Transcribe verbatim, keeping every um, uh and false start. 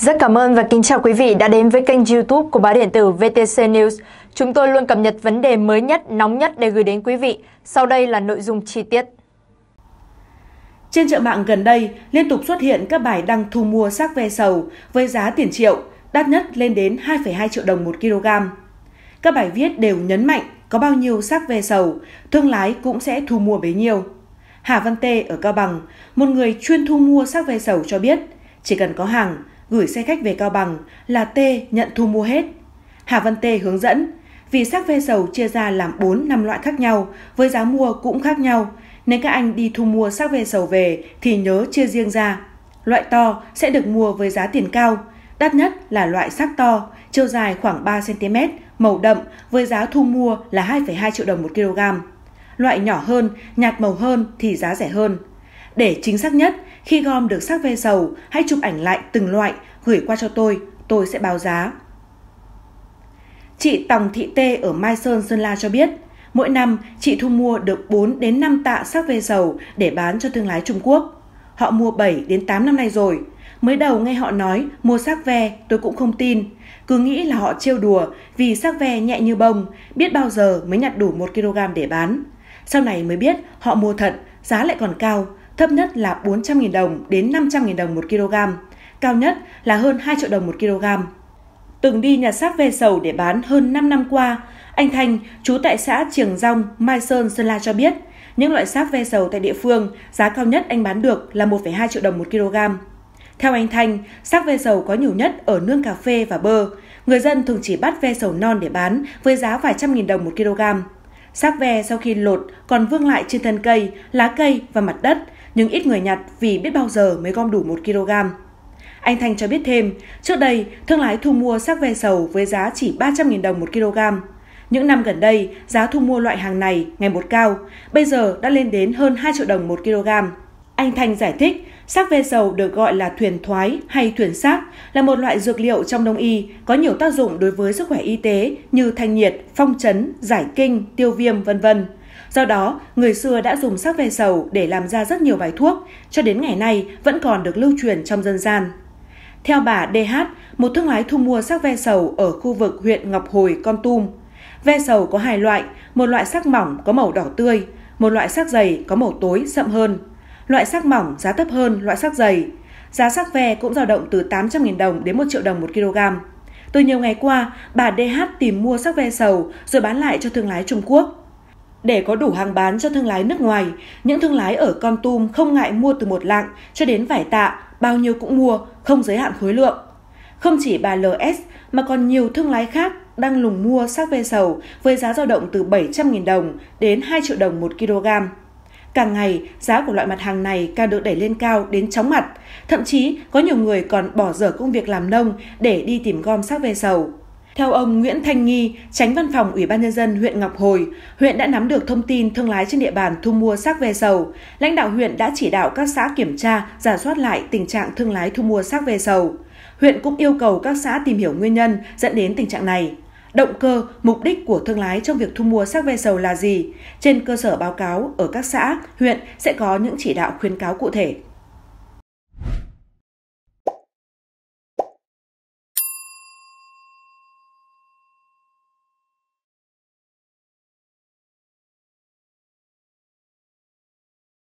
Rất cảm ơn và kính chào quý vị đã đến với kênh YouTube của báo điện tử vê tê xê News. Chúng tôi luôn cập nhật vấn đề mới nhất, nóng nhất để gửi đến quý vị. Sau đây là nội dung chi tiết. Trên chợ mạng gần đây, liên tục xuất hiện các bài đăng thu mua xác ve sầu với giá tiền triệu, đắt nhất lên đến hai phẩy hai triệu đồng một kg. Các bài viết đều nhấn mạnh có bao nhiêu xác ve sầu, thương lái cũng sẽ thu mua bấy nhiêu. Hà Văn Tê ở Cao Bằng, một người chuyên thu mua xác ve sầu cho biết, chỉ cần có hàng, gửi xe khách về Cao Bằng là Tê nhận thu mua hết. Hà Văn Tê hướng dẫn, vì xác ve sầu chia ra làm bốn năm loại khác nhau, với giá mua cũng khác nhau, nên các anh đi thu mua xác ve sầu về thì nhớ chia riêng ra. Loại to sẽ được mua với giá tiền cao, đắt nhất là loại xác to, chiều dài khoảng ba xăng ti mét, màu đậm với giá thu mua là hai phẩy hai triệu đồng một kg. Loại nhỏ hơn, nhạt màu hơn thì giá rẻ hơn. Để chính xác nhất, khi gom được xác ve sầu, hãy chụp ảnh lại từng loại, gửi qua cho tôi, tôi sẽ báo giá. Chị Tòng Thị Tê ở Mai Sơn, Sơn La cho biết, mỗi năm chị thu mua được bốn đến năm tạ xác ve sầu để bán cho thương lái Trung Quốc. Họ mua bảy đến tám năm nay rồi. Mới đầu nghe họ nói mua xác ve tôi cũng không tin, cứ nghĩ là họ trêu đùa vì xác ve nhẹ như bông, biết bao giờ mới nhặt đủ một kg để bán. Sau này mới biết họ mua thật, giá lại còn cao, thấp nhất là bốn trăm nghìn đồng đến năm trăm nghìn đồng một kg, cao nhất là hơn hai triệu đồng một kg. Từng đi nhặt xác ve sầu để bán hơn năm năm qua, anh Thanh, trú tại xã Triềng Dong, Mai Sơn, Sơn La cho biết, những loại xác ve sầu tại địa phương, giá cao nhất anh bán được là một phẩy hai triệu đồng một kg. Theo anh Thanh, xác ve sầu có nhiều nhất ở nương cà phê và bơ. Người dân thường chỉ bắt ve sầu non để bán với giá vài trăm nghìn đồng một kg. Xác ve sau khi lột còn vương lại trên thân cây, lá cây và mặt đất, nhưng ít người nhặt vì biết bao giờ mới gom đủ một kg. Anh Thanh cho biết thêm, trước đây thương lái thu mua xác ve sầu với giá chỉ ba trăm nghìn đồng một kg. Những năm gần đây, giá thu mua loại hàng này ngày một cao, bây giờ đã lên đến hơn hai triệu đồng một kg. Anh Thanh giải thích, xác ve sầu được gọi là thuyền thoái hay thuyền xác, là một loại dược liệu trong đông y, có nhiều tác dụng đối với sức khỏe y tế như thanh nhiệt, phong trấn, giải kinh, tiêu viêm, vân vân. Do đó, người xưa đã dùng xác ve sầu để làm ra rất nhiều bài thuốc, cho đến ngày nay vẫn còn được lưu truyền trong dân gian. Theo bà đê hát, một thương lái thu mua xác ve sầu ở khu vực huyện Ngọc Hồi, Kon Tum. Ve sầu có hai loại, một loại xác mỏng có màu đỏ tươi, một loại xác dày có màu tối sậm hơn. Loại xác mỏng giá thấp hơn loại xác dày. Giá xác ve cũng dao động từ tám trăm nghìn đồng đến một triệu đồng một kg. Từ nhiều ngày qua, bà đê hát tìm mua xác ve sầu rồi bán lại cho thương lái Trung Quốc. Để có đủ hàng bán cho thương lái nước ngoài, những thương lái ở Kon Tum không ngại mua từ một lạng cho đến vài tạ, bao nhiêu cũng mua, không giới hạn khối lượng. Không chỉ bà lờ ét mà còn nhiều thương lái khác đang lùng mua xác ve sầu với giá dao động từ bảy trăm nghìn đồng đến hai triệu đồng một kg. Càng ngày, giá của loại mặt hàng này càng được đẩy lên cao đến chóng mặt, thậm chí có nhiều người còn bỏ dở công việc làm nông để đi tìm gom xác ve sầu. Theo ông Nguyễn Thanh Nghi, Chánh Văn phòng Ủy ban Nhân dân huyện Ngọc Hồi, huyện đã nắm được thông tin thương lái trên địa bàn thu mua xác ve sầu. Lãnh đạo huyện đã chỉ đạo các xã kiểm tra, rà soát lại tình trạng thương lái thu mua xác ve sầu. Huyện cũng yêu cầu các xã tìm hiểu nguyên nhân dẫn đến tình trạng này. Động cơ, mục đích của thương lái trong việc thu mua xác ve sầu là gì? Trên cơ sở báo cáo ở các xã, huyện sẽ có những chỉ đạo khuyến cáo cụ thể.